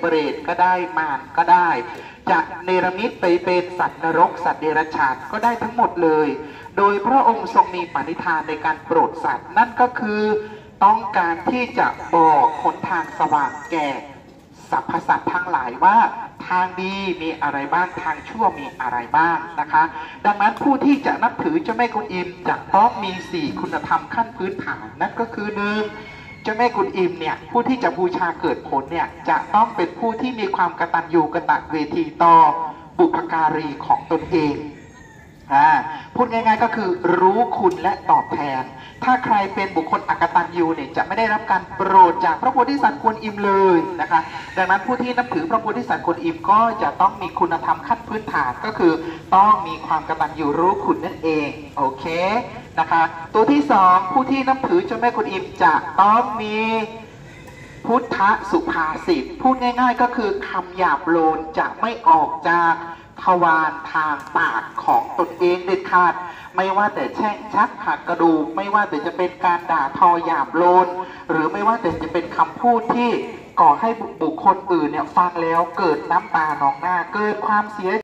เปรตก็ได้มารก็ได้จะเนรมิตไปเป็นสัตว์นรกสัตว์เดรัจฉานก็ได้ทั้งหมดเลยโดยพระองค์ทรงมีปณิธานในการโปรดสัตว์นั่นก็คือต้องการที่จะบอกหนทางสว่างแก่สรรพสัตว์ทั้งหลายว่าทางดีมีอะไรบ้างทางชั่วมีอะไรบ้างนะคะดังนั้นผู้ที่จะนับถือเจ้าแม่กวนอิมจะต้องมี4คุณธรรมขั้นพื้นฐานนั่นก็คือ1เจ้าแม่กวนอิมเนี่ยผู้ที่จะบูชาเกิดผลเนี่ยจะต้องเป็นผู้ที่มีความกตัญญูกตเวทีต่อบุพการีของตนเองพูดง่ายๆก็คือรู้คุณและตอบแทนถ้าใครเป็นบุคคลอกตัญญูเนี่ยจะไม่ได้รับการโปรดจากพระโพธิสัตว์กวนอิมเลยนะคะดังนั้นผู้ที่นับถือพระโพธิสัตว์กวนอิมก็จะต้องมีคุณธรรมขั้นพื้นฐานก็คือต้องมีความกตัญญูรู้คุณนั่นเองโอเคนะคะตัวที่2ผู้ที่นับถือเจ้าแม่กวนอิมจะต้องมีพุทธสุภาษิตพูดง่ายๆก็คือคำหยาบโลนจะไม่ออกจากทวารทางปากของตนเองเด็ดขาดไม่ว่าแต่แช่งชักหักกระดูกไม่ว่าแต่จะเป็นการด่าทอหยาบโลนหรือไม่ว่าแต่จะเป็นคำพูดที่ก่อให้บุคคลอื่นเนี่ยฟังแล้วเกิดน้ำตานองหน้าเกิดความเสีย